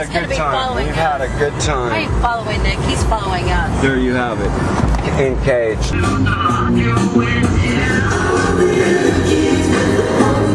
had a good time. We've had a good I time. ain't following Nick. He's following us. There you have it. In cage.